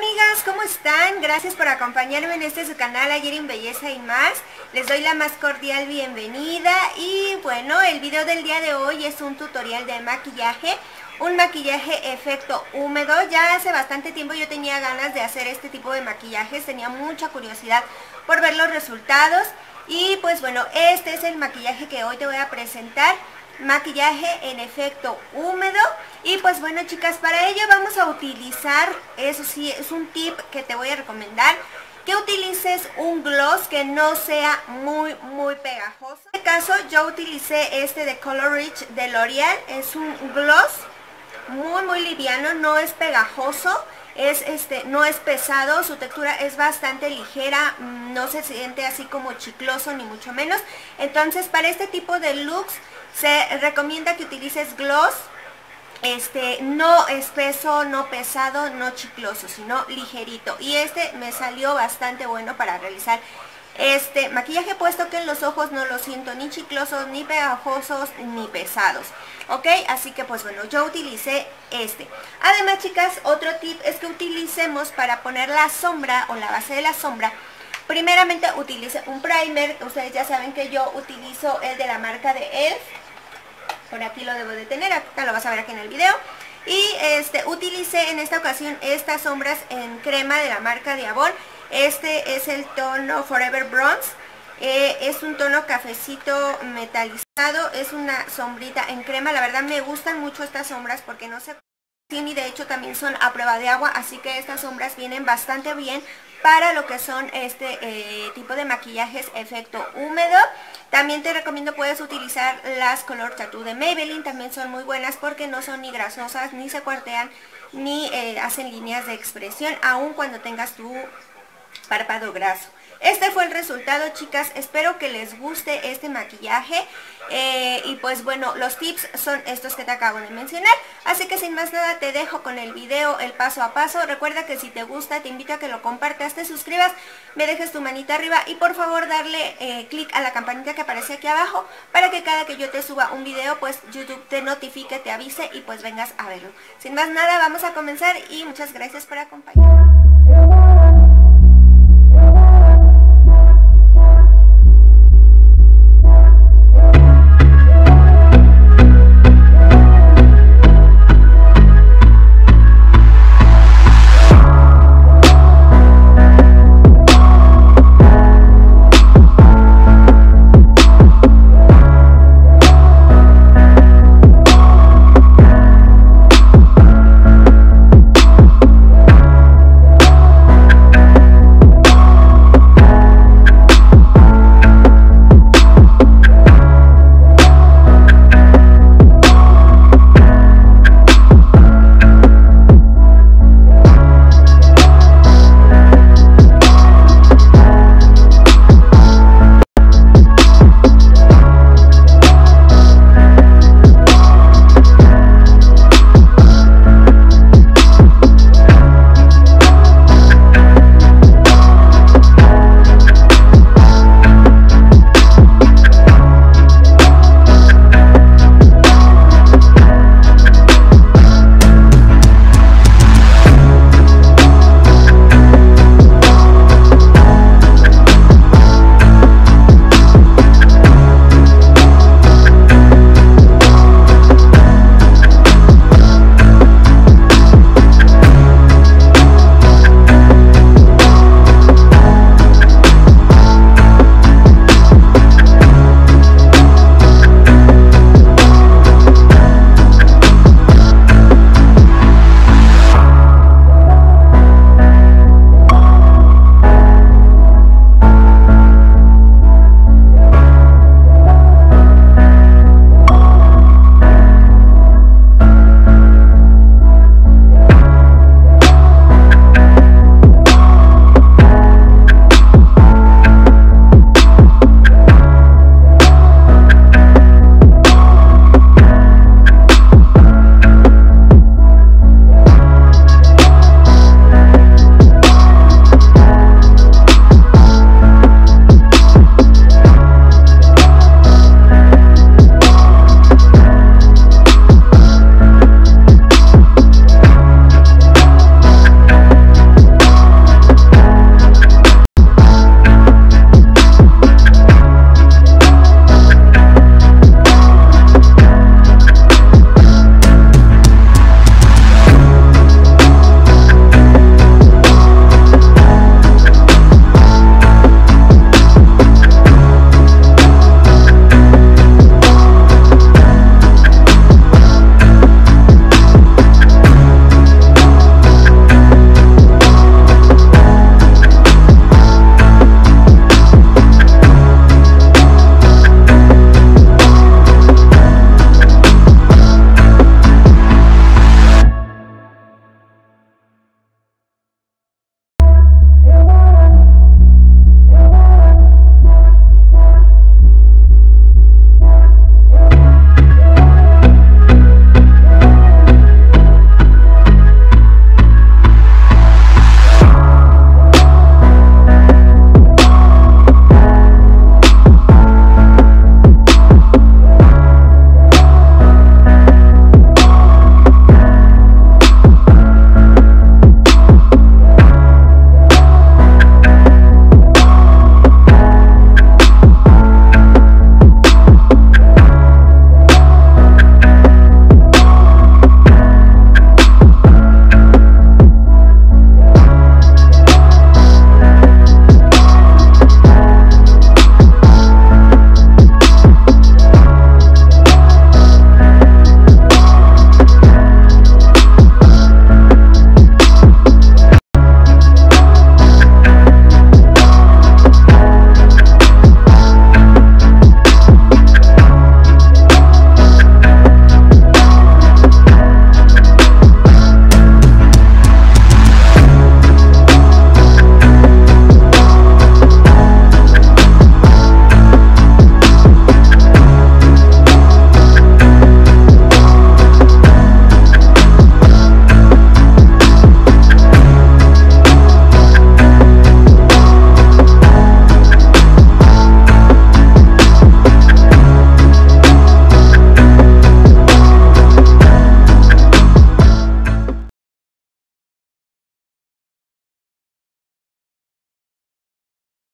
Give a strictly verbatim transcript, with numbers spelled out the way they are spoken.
amigas, ¿cómo están? Gracias por acompañarme en este su canal Ayer en Belleza y Más. Les doy la más cordial bienvenida y bueno, el video del día de hoy es un tutorial de maquillaje. Un maquillaje efecto húmedo. Ya hace bastante tiempo yo tenía ganas de hacer este tipo de maquillajes, tenía mucha curiosidad por ver los resultados. Y pues bueno, este es el maquillaje que hoy te voy a presentar. Maquillaje en efecto húmedo. Y pues bueno, chicas, para ello vamos a utilizar, eso sí, es un tip que te voy a recomendar, que utilices un gloss que no sea muy muy pegajoso. En este caso yo utilicé este de Color Rich de L'Oreal. Es un gloss muy muy liviano, no es pegajoso, es este no es pesado, su textura es bastante ligera, no se siente así como chicloso ni mucho menos. Entonces para este tipo de looks se recomienda que utilices gloss este no espeso, no pesado, no chicloso, sino ligerito. Y este me salió bastante bueno para realizar este maquillaje, puesto que en los ojos no los siento ni chiclosos, ni pegajosos, ni pesados. Ok, así que pues bueno, yo utilicé este. Además, chicas, otro tip es que utilicemos para poner la sombra o la base de la sombra. Primeramente utilice un primer. Ustedes ya saben que yo utilizo el de la marca de Elf. Por aquí lo debo de tener, acá lo vas a ver aquí en el video. Y este utilicé en esta ocasión estas sombras en crema de la marca de Avon. Este es el tono Forever Bronze. Eh, es un tono cafecito metalizado. Es una sombrita en crema. La verdad me gustan mucho estas sombras porque no se... y de hecho también son a prueba de agua, así que estas sombras vienen bastante bien para lo que son este eh, tipo de maquillajes efecto húmedo. También te recomiendo, puedes utilizar las Color Tattoo de Maybelline, también son muy buenas porque no son ni grasosas, ni se cuartean, ni eh, hacen líneas de expresión, aun cuando tengas tu párpado graso. Este fue el resultado, chicas. Espero que les guste este maquillaje. Eh, y pues bueno, los tips son estos que te acabo de mencionar. Así que sin más nada te dejo con el video, el paso a paso. Recuerda que si te gusta, te invito a que lo compartas, te suscribas, me dejes tu manita arriba y por favor darle eh, clic a la campanita que aparece aquí abajo para que cada que yo te suba un video, pues YouTube te notifique, te avise y pues vengas a verlo. Sin más nada, vamos a comenzar y muchas gracias por acompañarme.